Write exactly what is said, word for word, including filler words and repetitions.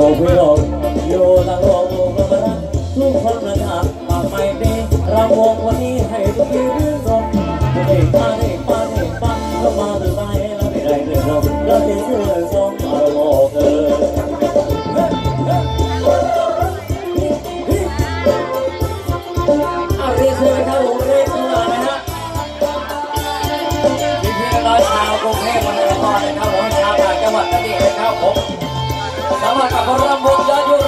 พี่โลกอยู่ละโลกละรักทุกคนนะทักมาไม่ดีรำวงวันนี้ให้ทุกทีเรื่องรมเด็กมาเด็กมาเด็กฟังเข้ามาตื่นไปแล้วไม่ได้เรื่องรมแล้วที่เสื้อส้มอารมณ์เออเอาเรียนเชิญครับผมเรียนเชิญนะฮะมีเพื่อนน้อยชาวกรุงเทพมหานครนะครับผมชาวต่างจังหวัดก็ดีนะครับผมสำหรับกับรำวงย้อนยุค